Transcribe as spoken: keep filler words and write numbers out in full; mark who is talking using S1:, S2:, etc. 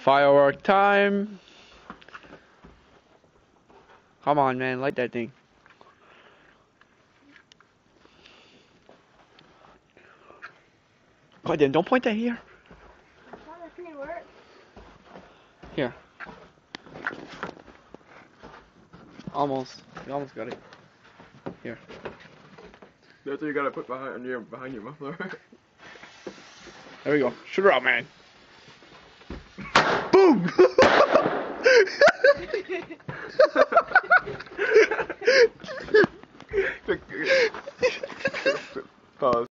S1: Firework time. Come on, man, light that thing. God damn, don't point that here. Here. Almost. You almost got it. Here.
S2: That's what you gotta put behind your behind your muffler.
S1: There we go. Shoot her out, man. Boom!
S2: Pause.